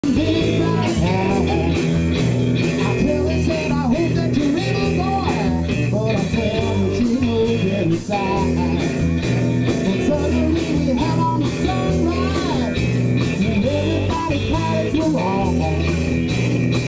Big black hair. I tell her, said, I hope that you're able, boy. But I tell her she knows inside. But suddenly we had on the sunrise, and everybody parties were on.